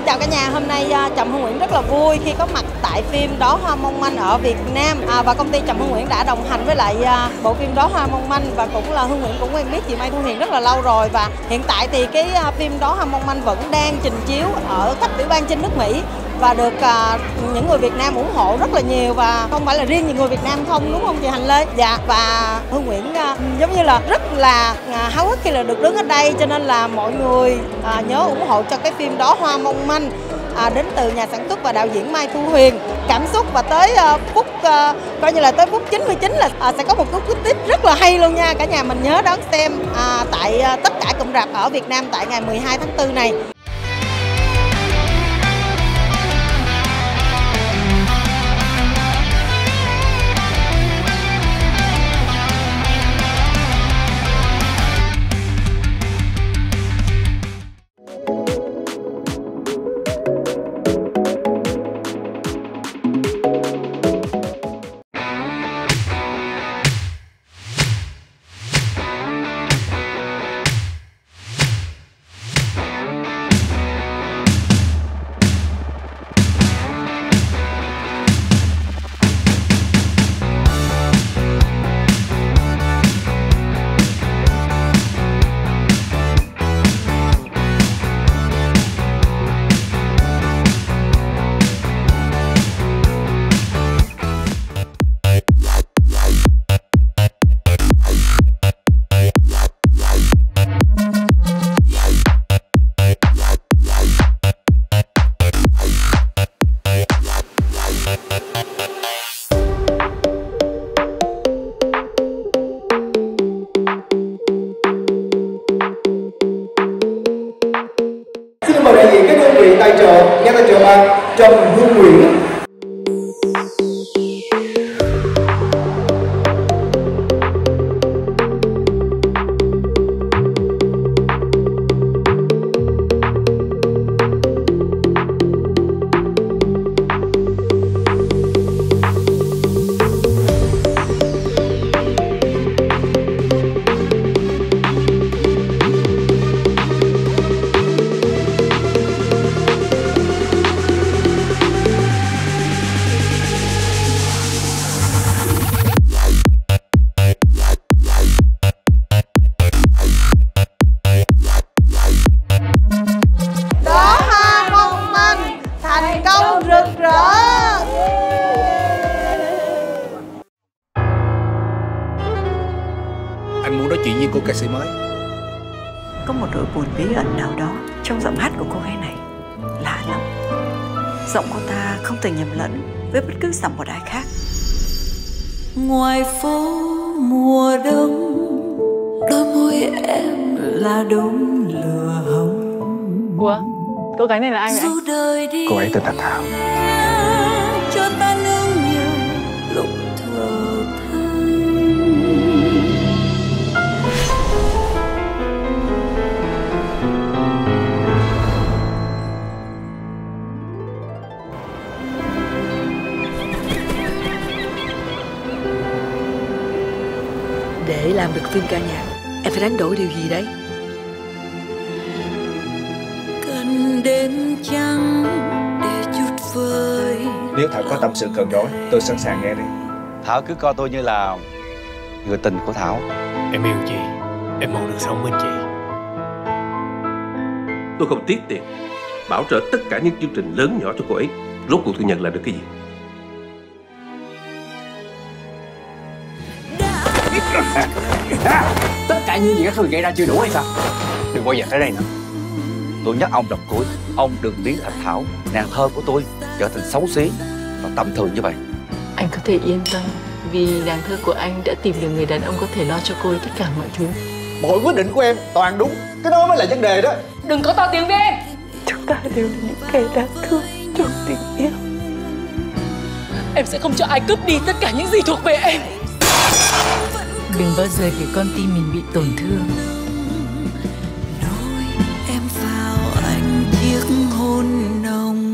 chào cả nhà, hôm nay Trầm Hương Nguyễn rất là vui khi có mặt tại phim Đóa Hoa Mong Manh ở Việt Nam, và công ty Trầm Hương Nguyễn đã đồng hành với lại bộ phim Đóa Hoa Mong Manh, và cũng là Hương Nguyễn cũng quen biết chị Mai Thu Huyền rất là lâu rồi, và hiện tại thì cái phim Đóa Hoa Mong Manh vẫn đang trình chiếu ở cấp tiểu bang trên nước Mỹ và được những người Việt Nam ủng hộ rất là nhiều, và không phải là riêng những người Việt Nam không, đúng không chị Hành Lê? Dạ, và Hương Nguyễn giống như là rất là háo hức khi là được đứng ở đây, cho nên là mọi người nhớ ủng hộ cho cái phim Đóa Hoa Mong Manh đến từ nhà sản xuất và đạo diễn Mai Thu Huyền. Cảm xúc và tới phút coi như là tới phút 99 là sẽ có một cú tiếp rất là hay luôn nha. Cả nhà mình nhớ đón xem tại tất cả cụm rạp ở Việt Nam tại ngày 12 tháng 4 này. Mời đại diện các đơn vị tài trợ, nhà tài trợ ban Trầm Hương Nguyễn. Anh muốn nói chuyện với cô ca sĩ mới. Có một nỗi buồn bí ẩn nào đó trong giọng hát của cô gái này, lạ lắm. Giọng cô ta không thể nhầm lẫn với bất cứ giọng một ai khác. Ngoài phố mùa đông, đôi môi em là đốm lửa hồng. Ủa, cô gái này là ai vậy? Cô ấy tên là Thảo. Cho ta nương nhiều lúc thở than. Để làm được phim ca nhạc, em phải đánh đổi điều gì đấy? Cần đêm trắng để chút vơi. Nếu Thảo có tâm sự cần nói, tôi sẵn sàng nghe đi. Thảo cứ coi tôi như là người tình của Thảo. Em yêu chị, em mong được sống bên chị. Tôi không tiếc tiền bảo trợ tất cả những chương trình lớn nhỏ cho cô ấy. Rốt cuộc tôi nhận lại được cái gì? Tất cả những gì các người gây ra chưa đủ hay sao? Đừng bao giờ tới đây nữa. Tôi nhắc ông đọc cuối, ông đừng biến thành Thảo, nàng thơ của tôi, trở thành xấu xí và tầm thường như vậy. Anh có thể yên tâm, vì nàng thơ của anh đã tìm được người đàn ông có thể lo cho cô ấy tất cả mọi thứ. Mọi quyết định của em toàn đúng, cái đó mới là vấn đề đó. Đừng có to tiếng với em. Chúng ta đều là những kẻ đáng thương trong tình yêu. Em sẽ không cho ai cướp đi tất cả những gì thuộc về em. Đừng bao giờ để con tim mình bị tổn thương. Em vào anh chiếc hôn nồng.